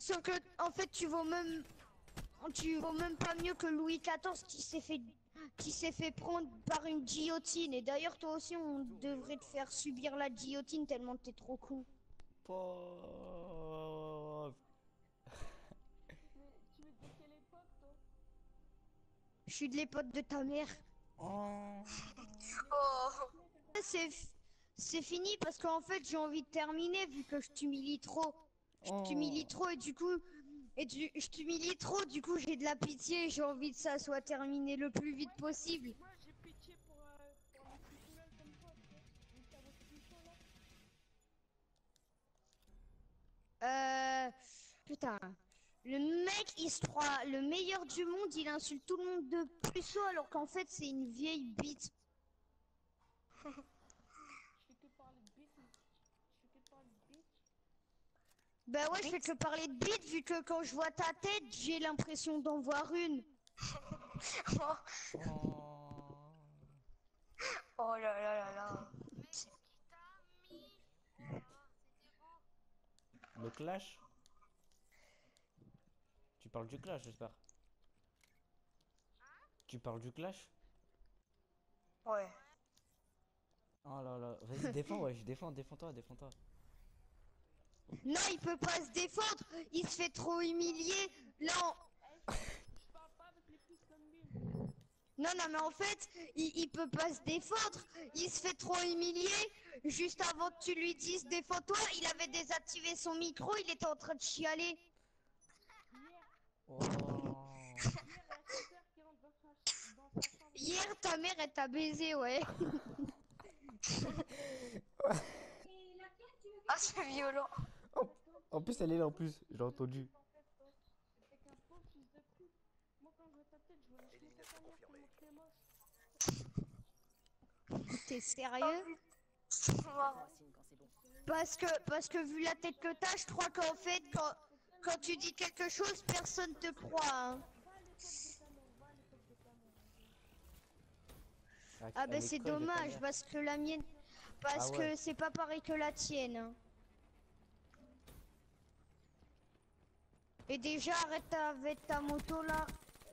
Sauf que, en fait, tu vaux même pas mieux que Louis XIV qui s'est fait prendre par une guillotine. Et d'ailleurs, toi aussi, on devrait te faire subir la guillotine tellement t'es trop con. Pauvre. Mais tu es de quelle époque, toi? Je suis de l'époque de ta mère. Oh. Oh. C'est c'est fini parce qu'en fait, j'ai envie de terminer vu que je t'humilie trop. Je t'humilie Oh. trop et du coup, je t'humilie trop, du coup, j'ai de la pitié et j'ai envie que ça soit terminé le plus vite possible. Moi, j'ai pitié pour les criminels comme toi, tu vois. Une carotte plus chaud, là. Putain. Le mec, il se croit le meilleur du monde, il insulte tout le monde de puceau alors qu'en fait, c'est une vieille bite. Je fais que parler de bite, je fais que parler de bite. Bah ouais, je fais que parler de bite vu que quand je vois ta tête, j'ai l'impression d'en voir une. Oh. Oh. Oh là là là là. Le clash? Tu parles du clash, j'espère. Tu parles du clash? Ouais. Oh là là. Vas-y, défends, ouais, défends-toi, défends-toi. Non, il peut pas se défendre, il se fait trop humilier. Là, Je parle pas avec les fils comme lui. non, non, mais en fait, il peut pas se défendre, il se fait trop humilier. Juste avant que tu lui dises défends-toi, il avait désactivé son micro, il était en train de chialer. Hier, Oh. il y a sa sœur qui rentre dans sa chambre. Hier, ta mère, elle t'a baisé, ouais. Ah, c'est violent. Oh. En plus, elle est là en plus, j'ai entendu. En fait, toi, t'es qu'un pauvre fils de pute. Moi, quand je vois ta tête, je vois les cheveux de ta mère, tellement que t'es moche. T'es Oh, sérieux? putain. C'est marrant. Parce que vu la tête que t'as, je crois qu'en fait, quand tu dis quelque chose, personne te croit, hein. Va à l'école de ta mère, va à l'école de ta mère. Ah ben c'est l'école de ta dommage, mère. parce que la mienne... Ah Parce ouais. que c'est pas pareil que la tienne, hein. Et déjà, arrête avec ta moto là.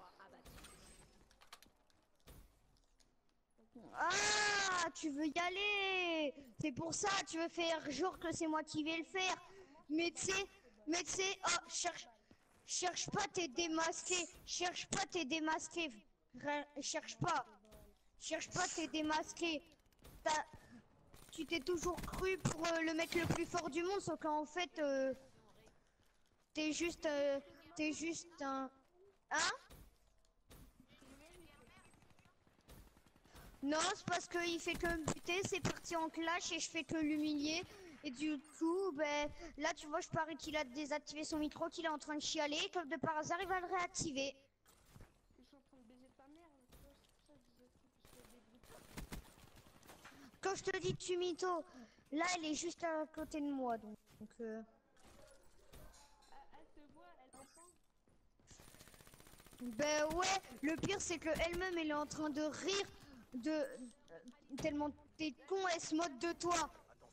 Ah, tu veux y aller. C'est pour ça, tu veux faire genre que c'est moi qui vais le faire. Mais tu sais, oh, cherche pas, t'es démasqué. Cherche pas, t'es démasqué. Cherche pas. Cherche pas, t'es démasqué. Tu t'es toujours cru pour le mec le plus fort du monde, sauf qu'en fait, t'es juste un... Hein? Non, c'est parce qu'il fait que me buter, c'est parti en clash et je fais que l'humilier. Et du coup, ben, là tu vois, je parie qu'il a désactivé son micro, qu'il est en train de chialer, comme de par hasard, il va le réactiver. Je suis en train de baiser ta mère, là, tu vois, c'est pour ça que je disais tout, parce qu'il y a des bruits. Quand je te dis tu mytho, là elle est juste à côté de moi, donc... Elle te voit, elle entend. Ben ouais, le pire c'est que elle-même elle est en train de rire de... tellement t'es con, elle se moque de toi.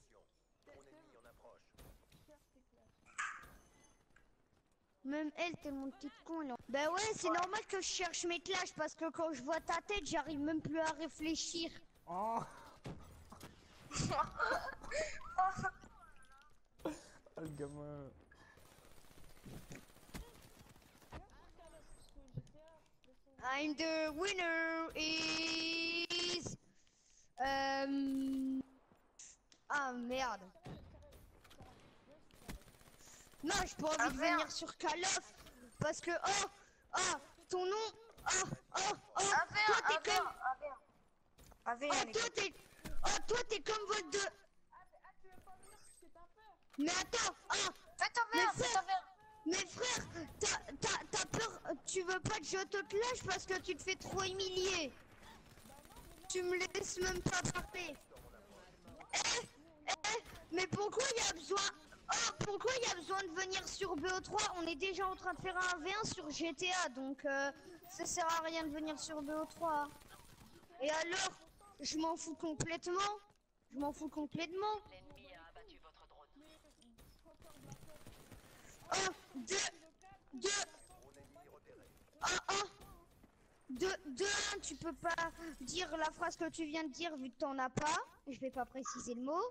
Même elle, tellement petite con, elle... Ben ouais, c'est normal que je cherche mes clashs parce que quand je vois ta tête, j'arrive même plus à réfléchir. Oh. Oh, le gamin. I'm the winner is... Ah merde. Non, j'ai pas envie de venir sur Call of parce que... Oh, oh, ton nom... Oh, oh, oh, toi t'es comme... Oh, toi t'es comme votre de... Tu veux pas venir parce que t'as peur. Mais attends, ah, Fais ta mère, fais ta mère. mais frère, t'as peur, tu veux pas que je te clash parce que tu te fais trop humilier. Tu me laisses même pas parler. Mais pourquoi il y a besoin... Oh, pourquoi il y a besoin de venir sur BO3? On est déjà en train de faire un V1 sur GTA, donc ça sert à rien de venir sur BO3. Et alors, je m'en fous complètement. Je m'en fous complètement. L'ennemi a abattu votre drone. Oh, deux... deux, tu peux pas dire la phrase que tu viens de dire vu que t'en as pas. Je vais pas préciser le mot.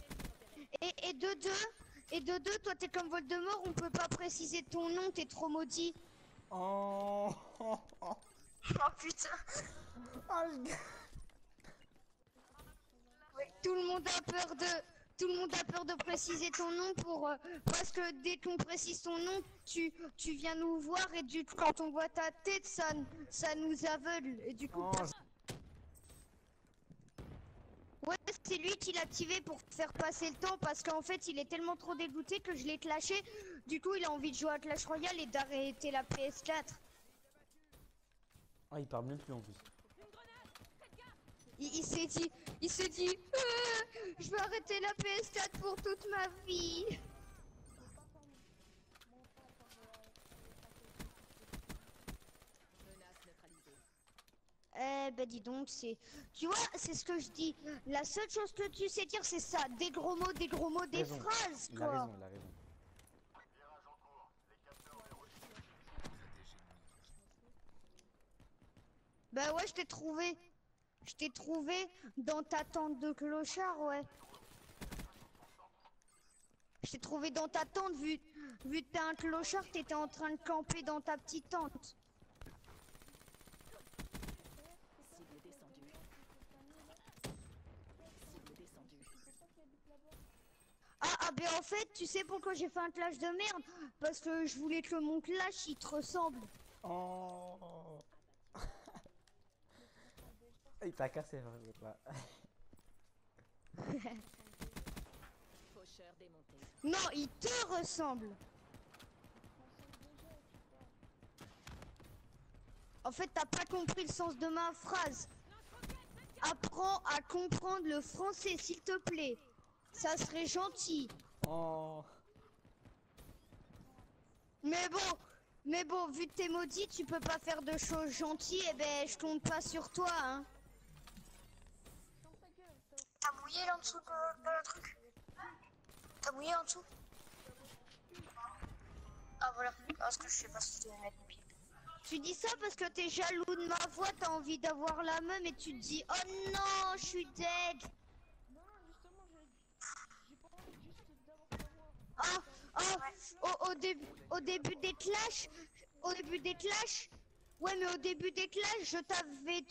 Et de deux, toi t'es comme Voldemort, on peut pas préciser ton nom, t'es trop maudit. Oh, Oh putain. Tout le monde a peur de préciser ton nom parce que dès qu'on précise ton nom, tu viens nous voir et du coup quand on voit ta tête, ça nous aveugle et du coup. oh, Ouais, c'est lui qui l'a activé pour faire passer le temps parce qu'en fait il est tellement trop dégoûté que je l'ai clashé. Du coup il a envie de jouer à Clash Royale et d'arrêter la PS4. il parle même plus en plus. Il s'est dit, je vais arrêter la PS4 pour toute ma vie. Eh ben dis donc, tu vois, c'est ce que je dis. La seule chose que tu sais dire, c'est ça, des gros mots, des Raison. phrases, Il a quoi. raison, il a raison. Bah ouais, je t'ai trouvé. Je t'ai trouvé dans ta tente de clochard, ouais. Je t'ai trouvé dans ta tente, vu que t'es un clochard, t'étais en train de camper dans ta petite tente. Cible descendue. Cible descendue. Ah ben en fait, tu sais pourquoi j'ai fait un clash de merde? Parce que je voulais que mon clash, il te ressemble. Oh. Il t'a cassé là. Faucheur démonté. Non, il te ressemble. En fait, t'as pas compris le sens de ma phrase. Apprends à comprendre le français, s'il te plaît. Ça serait gentil. Oh. Mais bon, vu que t'es maudit, tu peux pas faire de choses gentilles, et ben je compte pas sur toi, hein. T'as mouillé là en dessous de le truc? T'as mouillé en dessous? Ah voilà, parce que je sais pas si je devais mettre mon pied. Tu dis ça parce que t'es jaloux de ma voix, t'as envie d'avoir la même et tu te dis oh non, je suis dead. Non, justement, j'ai pas envie juste d'avoir ta voix. Au début des clashs, ouais mais au début des clashs, je t'avais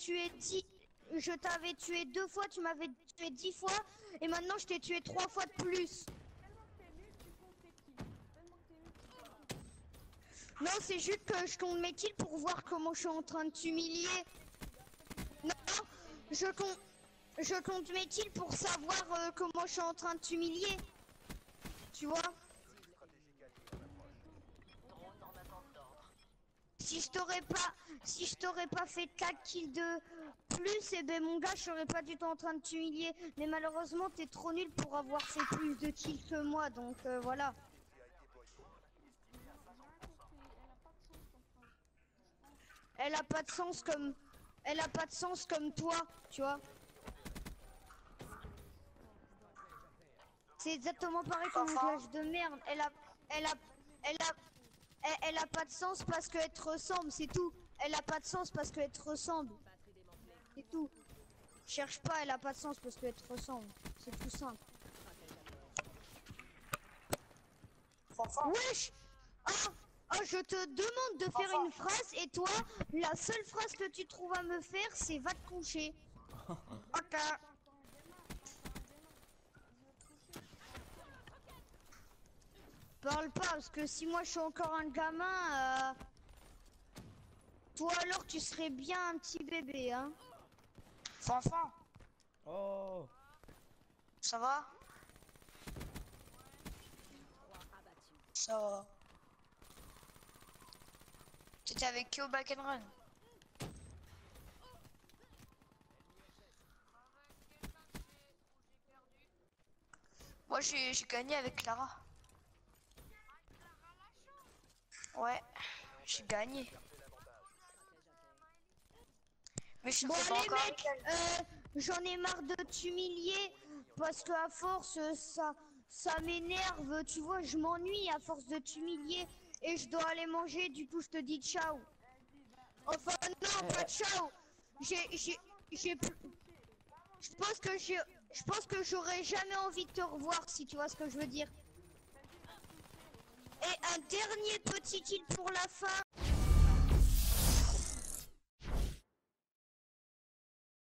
tué 2 fois, tu m'avais tué 10 fois et maintenant je t'ai tué 3 fois de plus. Tellement que t'es nul, tu comptes tes kills. Tellement que t'es nul, tu comptes tes kills. Non, c'est juste que je compte mes kills pour voir comment je suis en train de t'humilier. Non, je compte mes kills pour savoir comment je suis en train de t'humilier. Tu vois? Si je t'aurais pas fait 4 kills de plus, et ben mon gars, je serais pas du tout en train de t'humilier. Mais malheureusement, t'es trop nul pour avoir fait plus de kills que moi, donc voilà. Elle a pas de sens comme toi, tu vois. C'est exactement pareil comme un clash de merde. Elle a pas de sens parce qu'elle te ressemble, c'est tout. Elle a pas de sens parce qu'elle te ressemble. C'est tout. Cherche pas, elle a pas de sens parce qu'elle te ressemble. C'est tout simple. Wesh! Je te demande de faire une phrase et toi, la seule phrase que tu trouves à me faire, c'est va te coucher. Ok. Parle pas, parce que si moi je suis encore un gamin, toi alors tu serais bien un petit bébé, hein. Fanfan, Oh. ça va? Ça va. T'étais avec qui au back and run? Moi j'ai gagné avec Clara. Ouais, j'ai gagné. Mais je Bon sais pas allez encore mec, avec elle. j'en ai marre de t'humilier parce que à force ça m'énerve, tu vois, je m'ennuie à force de t'humilier et je dois aller manger, du coup je te dis ciao. Enfin non, pas ciao. J'ai plus. Je pense que j'aurais jamais envie de te revoir si tu vois ce que je veux dire. Et un dernier petit kill pour la fin.